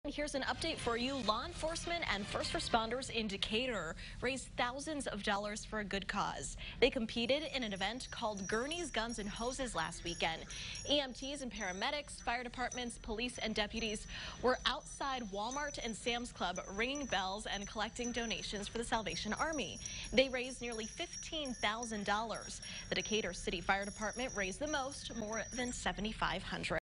Here's an update for you. Law enforcement and first responders in Decatur raised thousands of dollars for a good cause. They competed in an event called Gurneys, Guns and Hoses last weekend. EMTs and paramedics, fire departments, police and deputies were outside Walmart and Sam's Club ringing bells and collecting donations for the Salvation Army. They raised nearly $15,000. The Decatur City Fire Department raised the most, more than $7,500.